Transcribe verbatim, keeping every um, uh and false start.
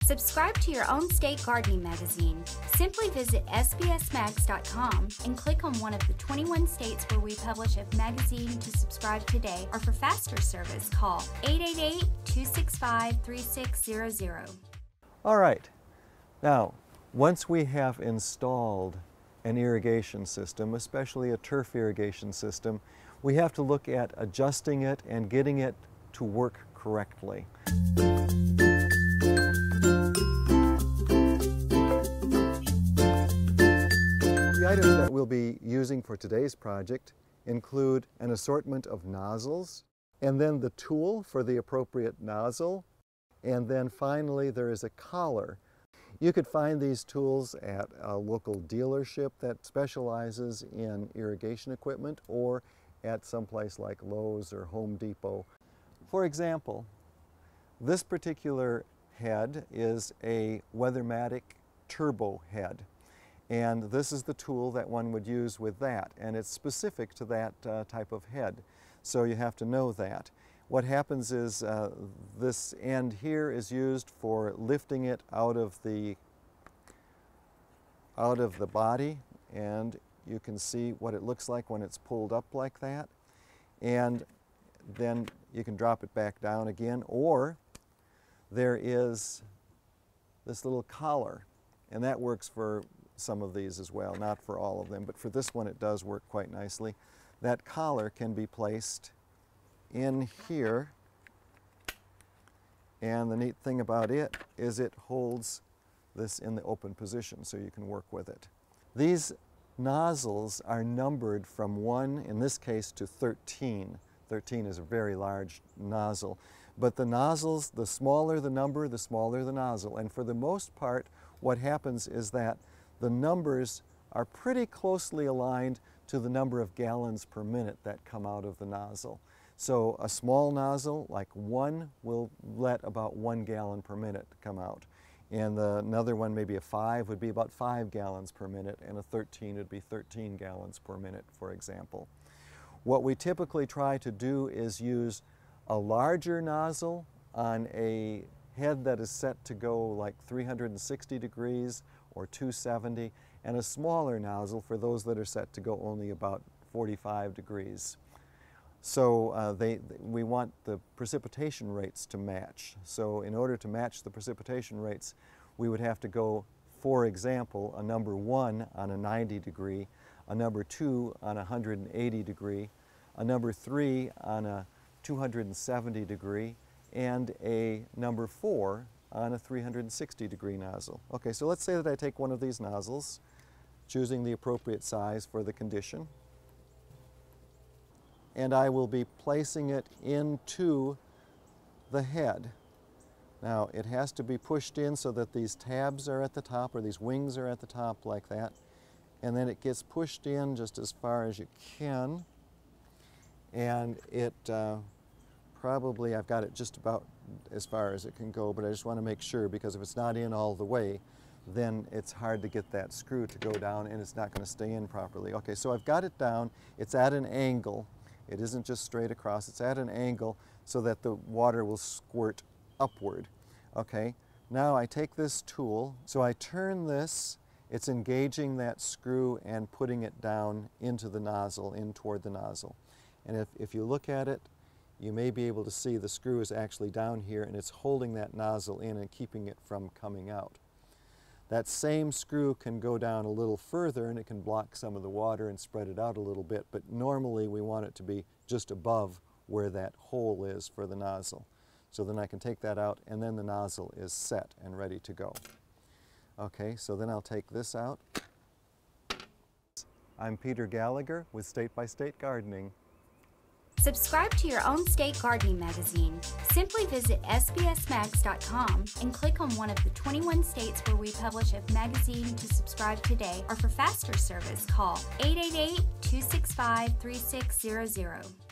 Subscribe to your own state gardening magazine. Simply visit S B S mags dot com and click on one of the twenty-one states where we publish a magazine to subscribe today, or for faster service, call eight eight eight, two six five, three six zero zero. All right, now once we have installed an irrigation system, especially a turf irrigation system, we have to look at adjusting it and getting it to work correctly. The items that we'll be using for today's project include an assortment of nozzles, and then the tool for the appropriate nozzle, and then finally there is a collar. You could find these tools at a local dealership that specializes in irrigation equipment, or at some place like Lowe's or Home Depot. For example, this particular head is a Weathermatic turbo head. And this is the tool that one would use with that, and it's specific to that uh, type of head. So you have to know that. What happens is uh, this end here is used for lifting it out of the out of the body, and you can see what it looks like when it's pulled up like that. And then you can drop it back down again, or there is this little collar, and that works for some of these as well, not for all of them, but for this one it does work quite nicely. That collar can be placed in here, and the neat thing about it is it holds this in the open position so you can work with it. These nozzles are numbered from one, in this case, to thirteen. thirteen is a very large nozzle, but the nozzles, the smaller the number, the smaller the nozzle, and for the most part what happens is that the numbers are pretty closely aligned to the number of gallons per minute that come out of the nozzle. So a small nozzle, like one, will let about one gallon per minute come out. And the, another one, maybe a five, would be about five gallons per minute, and a thirteen would be thirteen gallons per minute, for example. What we typically try to do is use a larger nozzle on a head that is set to go like three hundred sixty degrees or two seventy, and a smaller nozzle for those that are set to go only about forty-five degrees. So uh, they, we want the precipitation rates to match. So in order to match the precipitation rates, we would have to go, for example, a number one on a ninety degree, a number two on a one hundred eighty degree, a number three on a two hundred seventy degree, and a number four on a three hundred sixty degree nozzle. Okay, so let's say that I take one of these nozzles, choosing the appropriate size for the condition, and I will be placing it into the head. Now, it has to be pushed in so that these tabs are at the top, or these wings are at the top like that, and then it gets pushed in just as far as you can, and it uh, probably, I've got it just about as far as it can go, but I just want to make sure, because if it's not in all the way, then it's hard to get that screw to go down and it's not going to stay in properly. Okay, so I've got it down. It's at an angle. It isn't just straight across. It's at an angle so that the water will squirt upward. Okay, now I take this tool. So I turn this. It's engaging that screw and putting it down into the nozzle, in toward the nozzle. And if, if you look at it, you may be able to see the screw is actually down here, and it's holding that nozzle in and keeping it from coming out. That same screw can go down a little further, and it can block some of the water and spread it out a little bit, but normally we want it to be just above where that hole is for the nozzle. So then I can take that out, and then the nozzle is set and ready to go. Okay, so then I'll take this out. I'm Peter Gallagher with State by State Gardening. Subscribe to your own state gardening magazine. Simply visit S B S mags dot com and click on one of the twenty-one states where we publish a magazine to subscribe today, or for faster service, call eight eight eight, two six five, three six zero zero.